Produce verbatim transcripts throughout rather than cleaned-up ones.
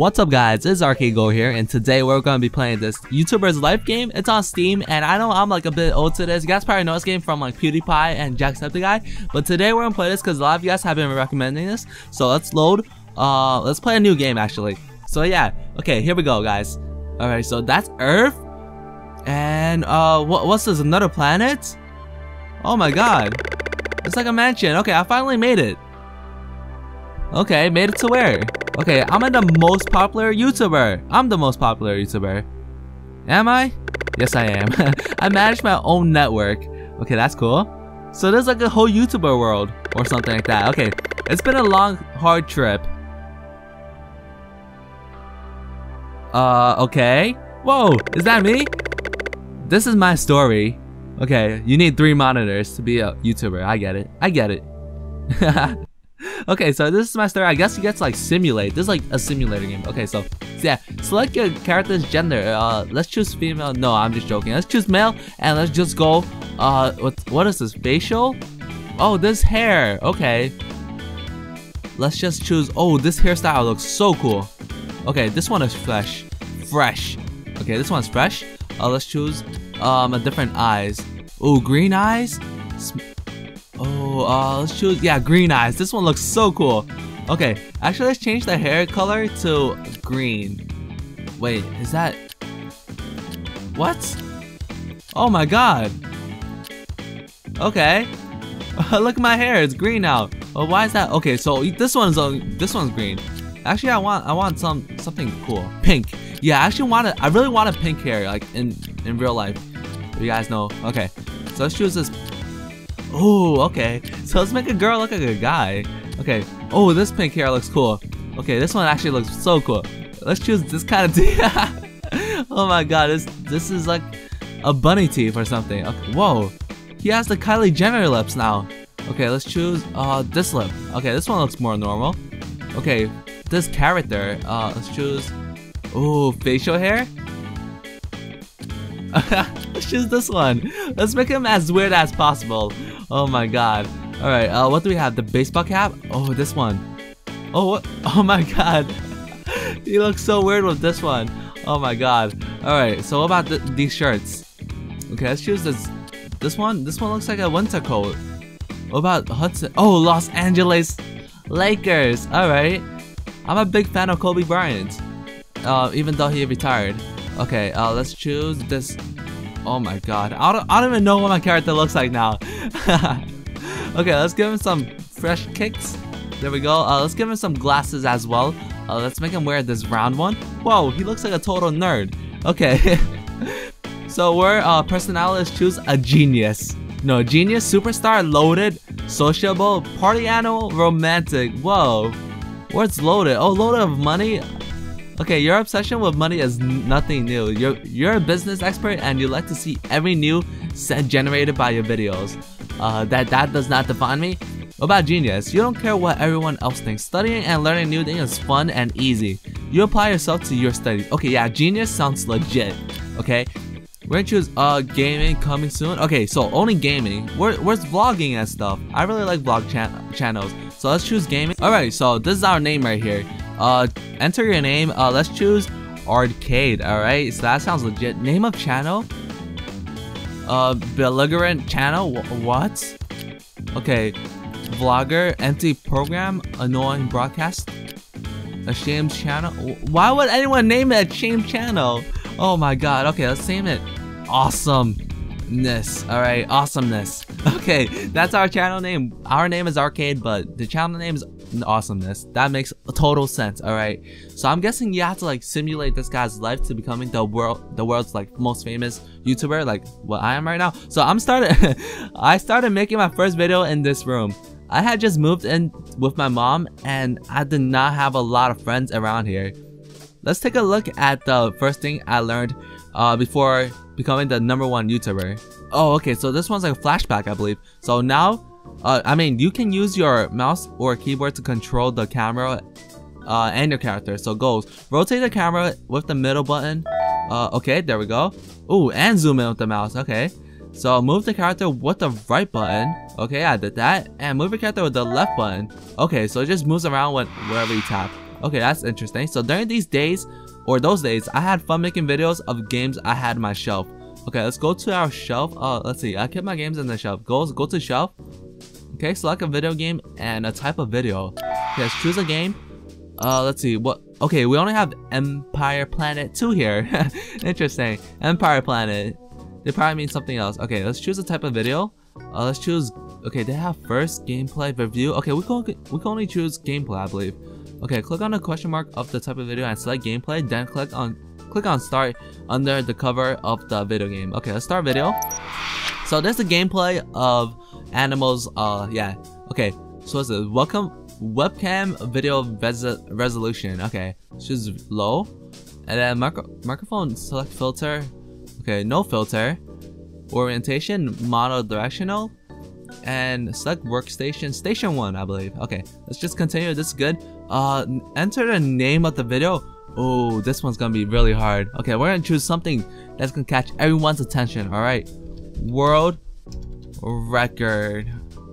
What's up guys, it's ArcadeGo here, and today we're going to be playing this YouTuber's Life game. It's on Steam, and I know I'm like a bit old to this. You guys probably know this game from like PewDiePie and Jacksepticeye, but today we're going to play this because a lot of you guys have been recommending this. So let's load, uh, let's play a new game actually. So yeah, okay, here we go guys. Alright, so that's Earth, and uh, what, what's this, another planet? Oh my god, it's like a mansion. Okay, I finally made it. Okay, made it to where? Okay, I'm the most popular YouTuber. I'm the most popular YouTuber. Am I? Yes, I am. I manage my own network. Okay, that's cool. So there's like a whole YouTuber world or something like that. Okay, it's been a long, hard trip. Uh, okay. Whoa, is that me? This is my story. Okay, you need three monitors to be a YouTuber. I get it. I get it. Okay, so this is my story. I guess you get to like simulate. This is like a simulator game. Okay, so, so yeah, select your character's gender. Uh, let's choose female. No, I'm just joking. Let's choose male, and let's just go. Uh, what what is this? Facial? Oh, this hair. Okay. Let's just choose. Oh, this hairstyle looks so cool. Okay, this one is fresh. Fresh. Okay, this one's fresh. Uh, let's choose um a different eyes. Oh, green eyes. Sm Oh, uh, let's choose, yeah, green eyes. This one looks so cool. Okay, actually, let's change the hair color to green. Wait, is that... What? Oh my god. Okay. Look at my hair, it's green now. Oh, why is that? Okay, so this one's uh, this one's green. Actually, I want I want some something cool. Pink. Yeah, I actually want it. I really want a pink hair, like in in real life. You guys know. Okay, so let's choose this. Oh, okay. So let's make a girl look like a guy. Okay. Oh, this pink hair looks cool. Okay, this one actually looks so cool. Let's choose this kind of Oh my god, this this is like a bunny teeth or something. Okay. Whoa. He has the Kylie Jenner lips now. Okay, let's choose uh this lip. Okay, this one looks more normal. Okay, this character. Uh, let's choose. Oh, facial hair. Let's choose this one. Let's make him as weird as possible. Oh my god. Alright, uh, what do we have? The baseball cap? Oh, this one. Oh, what? Oh my god. He looks so weird with this one. Oh my god. Alright, so what about th these shirts? Okay, let's choose this. This one? This one looks like a winter coat. What about Hudson? Oh, Los Angeles Lakers. Alright. I'm a big fan of Kobe Bryant. Uh, even though he retired. Okay, uh, let's choose this. Oh my god, I don't, I don't even know what my character looks like now. Okay, let's give him some fresh kicks. There we go. Uh, let's give him some glasses as well. Uh, let's make him wear this round one. Whoa, he looks like a total nerd. Okay. So we're uh, personalities, choose a genius. No, genius, superstar, loaded, sociable, party animal, romantic. Whoa, what's loaded? Oh, loaded of money. Okay, your obsession with money is nothing new. You're you're a business expert and you like to see every new set generated by your videos. Uh, that that does not define me. What about genius? You don't care what everyone else thinks. Studying and learning new things is fun and easy. You apply yourself to your studies. Okay, yeah, genius sounds legit. Okay, we're gonna choose uh gaming coming soon. Okay, so only gaming. Where, where's vlogging and stuff? I really like vlog chan channels. So let's choose gaming. Alright, so this is our name right here. Uh, enter your name. Uh, let's choose arcade. All right, so that sounds legit. Name of channel. Uh, belligerent channel. Wh what? Okay, vlogger. Empty program. Annoying broadcast. Ashamed channel. Why would anyone name it a shame channel? Oh my god. Okay, let's name it awesomeness. All right, awesomeness. Okay, that's our channel name. Our name is Arcade, but the channel name is Awesomeness. That makes total sense. All right, so I'm guessing you have to like simulate this guy's life to becoming the world the world's like most famous YouTuber, like what I am right now. So I'm started I started making my first video in this room. I had just moved in with my mom and I did not have a lot of friends around here. Let's take a look at the first thing I learned uh, before becoming the number one YouTuber. Oh, okay, so this one's like a flashback, I believe. So now Uh, I mean, you can use your mouse or keyboard to control the camera uh, and your character. So goes, rotate the camera with the middle button. Uh, okay, there we go. Ooh, and zoom in with the mouse. Okay, so move the character with the right button. Okay, I did that. And move your character with the left button. Okay, so it just moves around when, wherever you tap. Okay, that's interesting. So during these days, or those days, I had fun making videos of games I had on my shelf. Okay, let's go to our shelf. Uh, let's see. I kept my games in the shelf. Go, go to shelf. Okay, select a video game and a type of video. Okay, let's choose a game. Uh, let's see. What? Okay, we only have Empire Planet two here. Interesting. Empire Planet. They probably mean something else. Okay, let's choose a type of video. Uh, let's choose. Okay, they have first gameplay review. Okay, we can we can only choose gameplay, I believe. Okay, click on the question mark of the type of video and select gameplay. Then click on click on start under the cover of the video game. Okay, let's start video. So there's a gameplay of animals. Uh, yeah. Okay, so what's this? Welcome webcam video res resolution. Okay, choose low, and then micro microphone select filter. Okay, no filter. Orientation monodirectional, and select workstation station one, I believe. Okay, let's just continue. This is good. Uh, enter the name of the video. Oh, this one's gonna be really hard. Okay, we're gonna choose something that's gonna catch everyone's attention. All right, world record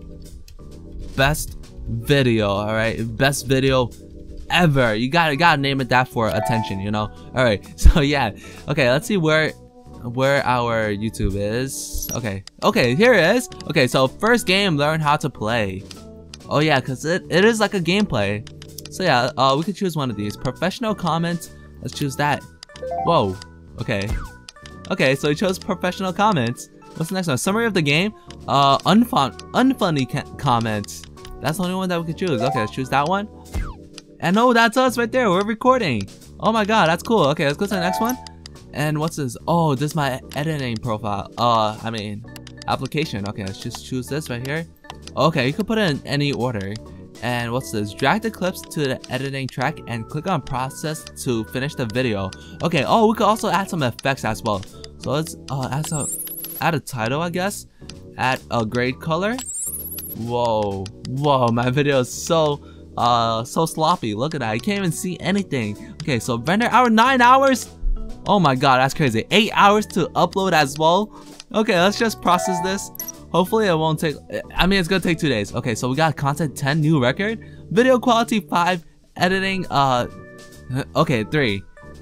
best video. All right, best video ever. You gotta gotta name it that for attention, you know. All right, so yeah. Okay, let's see where where our YouTube is. Okay, okay, here it is. Okay, so first game, learn how to play. Oh yeah, because it, it is like a gameplay. So yeah, uh, we could choose one of these. Professional comments, let's choose that. Whoa, okay. Okay, so we chose professional comments. What's the next one? Summary of the game. Uh, unfun unfunny comments. That's the only one that we could choose. Okay, let's choose that one. And oh, that's us right there, we're recording. Oh my god, that's cool. Okay, let's go to the next one. And what's this? Oh, this is my editing profile. Uh, I mean, application. Okay, let's just choose this right here. Okay, you can put it in any order. And what's this? Drag the clips to the editing track and click on process to finish the video. Okay, oh, we could also add some effects as well. So let's uh, add some, add a title, I guess. Add a grade color. Whoa, whoa, my video is so, uh, so sloppy. Look at that, I can't even see anything. Okay, so render hour, nine hours. Oh my god, that's crazy. Eight hours to upload as well. Okay, let's just process this. Hopefully it won't take, I mean, it's gonna take two days. Okay, so we got content ten, new record. Video quality five, editing, uh, okay, three.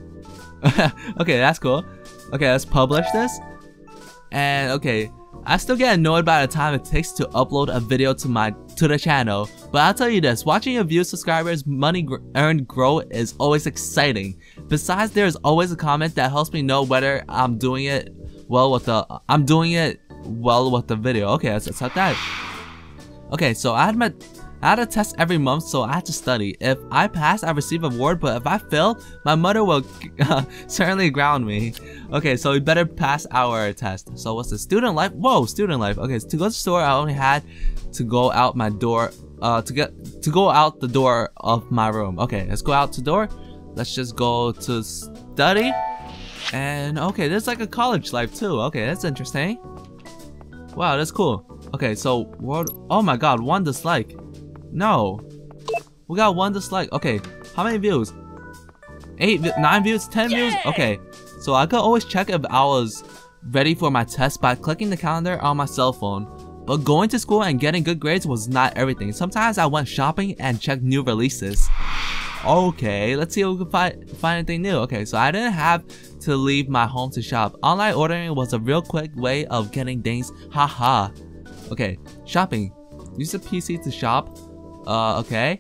Okay, that's cool. Okay, let's publish this. And okay, I still get annoyed by the time it takes to upload a video to my to the channel, but I'll tell you this, watching your views, subscribers, money gr earned grow is always exciting. Besides, there's always a comment that helps me know whether I'm doing it well with the I'm doing it well with the video. Okay, let's accept that. Okay, so I had my I had a test every month, so I had to study. If I pass, I receive a reward, but if I fail, my mother will uh, certainly ground me. Okay, so we better pass our test. So what's the student life? Whoa, student life. Okay, so to go to the store, I only had to go out my door, uh, to get to go out the door of my room. Okay, let's go out the door. Let's just go to study. And okay, there's like a college life too. Okay, that's interesting. Wow, that's cool. Okay, so world. Oh my God, one dislike. No, we got one dislike. Okay, how many views? Eight, nine views, ten views. Okay, so I could always check if I was ready for my test by clicking the calendar on my cell phone. But going to school and getting good grades was not everything. Sometimes I went shopping and checked new releases. Okay, let's see if we can find find anything new. Okay, so I didn't have to leave my home to shop. Online ordering was a real quick way of getting things. Haha. Okay, shopping. Use the P C to shop. Uh, okay.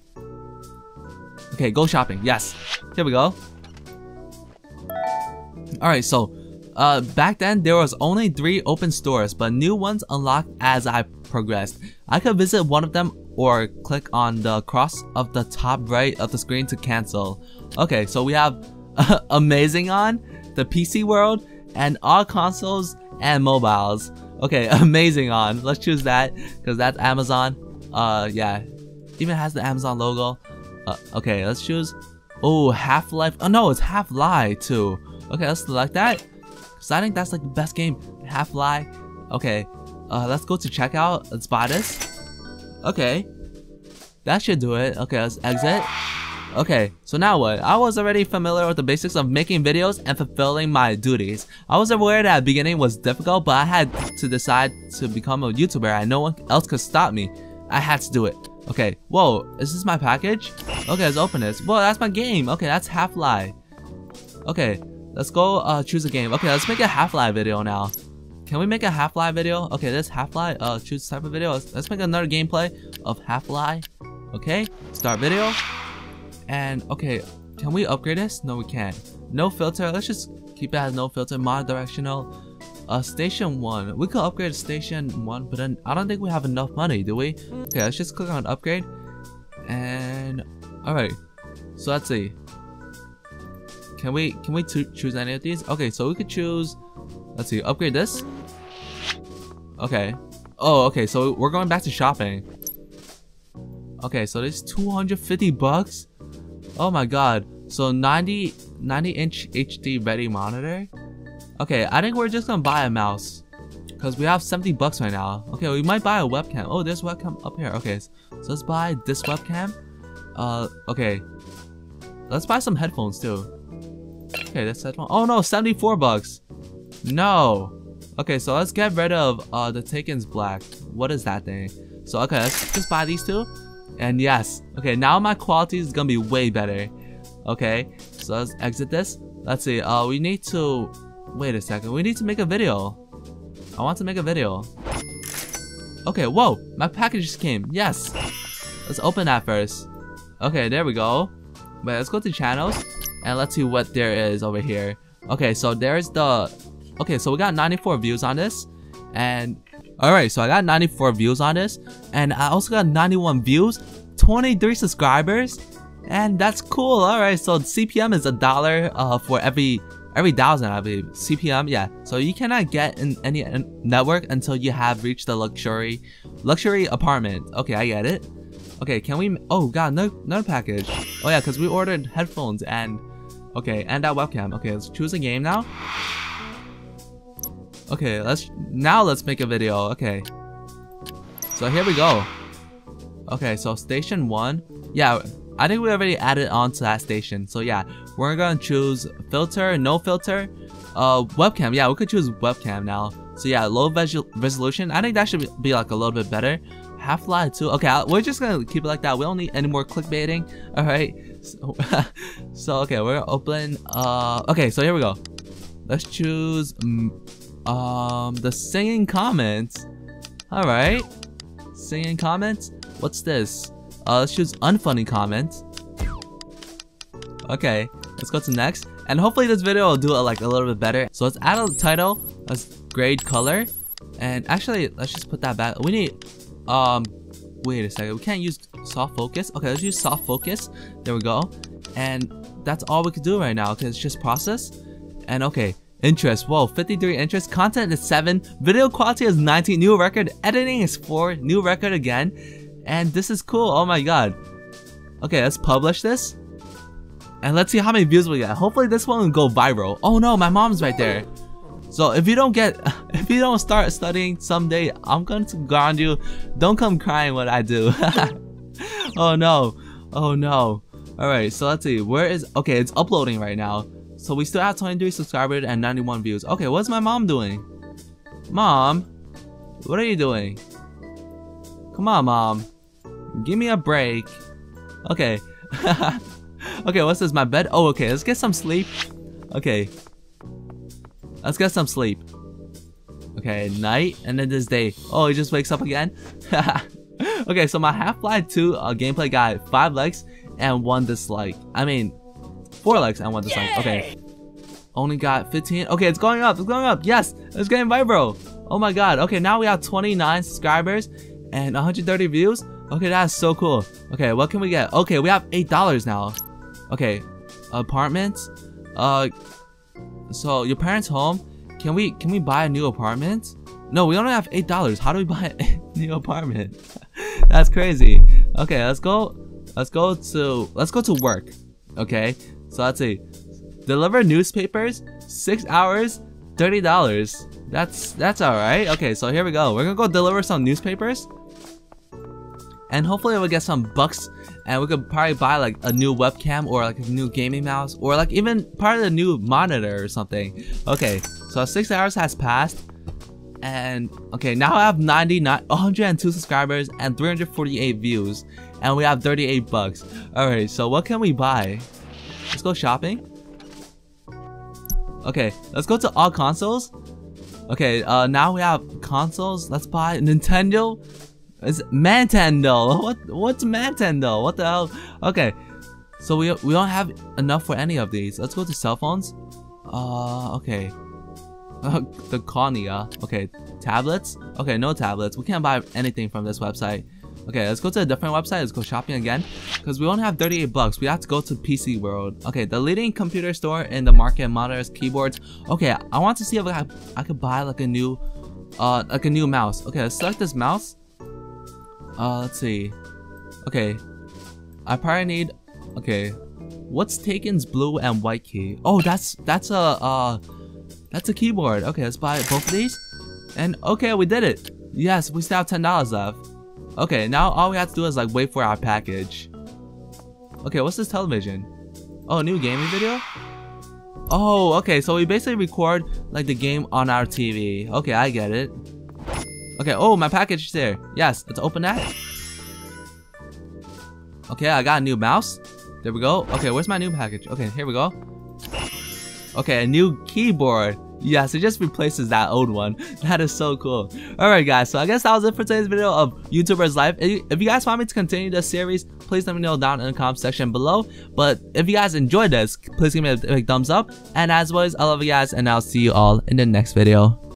Okay, go shopping. Yes. Here we go. Alright, so uh, back then there was only three open stores, but new ones unlocked as I progressed. I could visit one of them or click on the cross of the top right of the screen to cancel. Okay, so we have uh, Amazing on, the P C world, and all consoles and mobiles. Okay, Amazing on. Let's choose that because that's Amazon. Uh, yeah. Even has the Amazon logo. Uh, okay, let's choose. Oh, Half-Life. Oh no, it's Half-Life too. Okay, let's select that. Cause I think that's like the best game. Half-Life. Okay, uh, let's go to checkout. Let's buy this. Okay, that should do it. Okay, let's exit. Okay, so now what? I was already familiar with the basics of making videos and fulfilling my duties. I was aware that the beginning was difficult, but I had to decide to become a YouTuber and no one else could stop me. I had to do it. Okay, whoa, is this my package? Okay, let's open this. Whoa, that's my game. Okay, that's Half-Life. Okay, let's go uh, choose a game. Okay, let's make a Half-Life video now. Can we make a Half-Life video? Okay, this Half-Life, uh, choose type of video. Let's, let's make another gameplay of Half-Life. Okay, start video. And, okay, can we upgrade this? No, we can't. No filter, let's just keep it as no filter. Mono-directional. Uh, station one. We could upgrade station one, but then I don't think we have enough money, do we? Okay, let's just click on upgrade. And, alright. So let's see. Can we, can we choose any of these? Okay, so we could choose, let's see, upgrade this. Okay. Oh, okay, so we're going back to shopping. Okay, so this two hundred fifty bucks. Oh my god. So ninety inch H D ready monitor. Okay, I think we're just gonna buy a mouse because we have seventy bucks right now. Okay, we might buy a webcam. Oh, there's webcam up here. Okay, so let's buy this webcam. Uh, okay. Let's buy some headphones too. Okay, this headphone. Oh no, seventy-four bucks. No. Okay, so let's get rid of uh the Taken's Black. What is that thing? So okay, let's just buy these two. And yes, okay, now my quality is gonna be way better. Okay, so let's exit this. Let's see, uh, we need to, wait a second, we need to make a video. I want to make a video. Okay, whoa, my package just came, yes. Let's open that first. Okay, there we go. Wait, let's go to channels, and let's see what there is over here. Okay, so there's the, okay, so we got ninety-four views on this, and alright, so I got ninety-four views on this, and I also got ninety-one views, twenty-three subscribers, and that's cool. Alright, so C P M is a dollar uh, for every every thousand, I believe. C P M, yeah. So you cannot get in any network until you have reached the luxury luxury apartment. Okay, I get it. Okay, can we? Oh god, no, no package. Oh yeah, because we ordered headphones and okay, and that webcam. Okay, let's choose a game now. Okay, let's now let's make a video. Okay, so here we go. Okay, so station one. Yeah, I think we already added on to that station. So yeah, we're gonna choose filter, no filter, uh, webcam. Yeah, we could choose webcam now. So yeah, low resolution. I think that should be like a little bit better. Half-Life two. Okay, we're just gonna keep it like that. We don't need any more clickbaiting. All right. So, so okay, we're gonna open. Uh, okay, so here we go. Let's choose. Um, the singing comments. All right, singing comments. What's this? Uh, let's choose unfunny comments. Okay, let's go to next, and hopefully this video will do it like a little bit better. So let's add a title. Let's grade color, and actually let's just put that back. We need. Um, wait a second. We can't use soft focus. Okay, let's use soft focus. There we go, and that's all we could do right now because it's just process. And okay. Interest, whoa, fifty-three interest, content is seven, video quality is nineteen, new record, editing is four, new record again, and this is cool, oh my god. Okay, let's publish this, and let's see how many views we get. Hopefully this one will go viral. Oh no, my mom's right there. So if you don't get, if you don't start studying someday, I'm going to ground you. Don't come crying when I do. Oh no, oh no. Alright, so let's see, where is, okay, it's uploading right now. So we still have twenty-three subscribers and ninety-one views. Okay, what's my mom doing? Mom, what are you doing? Come on, Mom. Give me a break. Okay. Okay, what's this? My bed? Oh, okay. Let's get some sleep. Okay. Let's get some sleep. Okay, night. And then this day. Oh, he just wakes up again? Okay, so my Half-Life two uh, gameplay got five likes and one dislike. I mean, four likes and one dislike. Okay. Only got fifteen. Okay, it's going up. It's going up. Yes, it's getting viral. Oh my god. Okay, now we have twenty-nine subscribers and one hundred thirty views. Okay, that's so cool. Okay, what can we get? Okay, we have eight dollars now. Okay, apartments. Uh, so your parents' home. Can we can we buy a new apartment? No, we only have eight dollars. How do we buy a new apartment? That's crazy. Okay, let's go. Let's go to let's go to work. Okay, so let's see. Deliver newspapers, six hours, thirty dollars. That's that's all right. Okay, so here we go. We're gonna go deliver some newspapers, and hopefully we'll get some bucks, and we could probably buy like a new webcam or like a new gaming mouse or like even part of the new monitor or something. Okay, so six hours has passed, And okay, now I have ninety-nine, one hundred two subscribers and three hundred forty-eight views, and we have thirty-eight bucks. Alright, so what can we buy? Let's go shopping. Okay, let's go to all consoles. Okay, uh, now we have consoles. Let's buy Nintendo. It's Mantendo. What? What's Mantendo? What the hell? Okay, so we we don't have enough for any of these. Let's go to cell phones. Uh, okay. Uh, the Konya. Okay, tablets. Okay, no tablets. We can't buy anything from this website. Okay, let's go to a different website. Let's go shopping again, because we only have thirty-eight bucks. We have to go to P C World. Okay, the leading computer store in the market, monitors, keyboards. Okay, I want to see if I, I could buy like a new, uh, like a new mouse. Okay, let's select this mouse. Uh, let's see. Okay, I probably need. Okay, what's Taken's blue and white key? Oh, that's that's a uh, that's a keyboard. Okay, let's buy both of these. And okay, we did it. Yes, we still have ten dollars left. Okay, now all we have to do is like wait for our package. Okay, what's this television? Oh, new gaming video? Oh, okay, so we basically record like the game on our T V. Okay, I get it. Okay, oh, my package is there. Yes, let's open that. Okay, I got a new mouse. There we go. Okay, where's my new package? Okay, here we go. Okay, a new keyboard. Yes, it just replaces that old one. That is so cool. Alright guys, so I guess that was it for today's video of YouTuber's Life. If you, if you guys want me to continue this series, please let me know down in the comment section below. But if you guys enjoyed this, please give me a big thumbs up. And as always, I love you guys, and I'll see you all in the next video.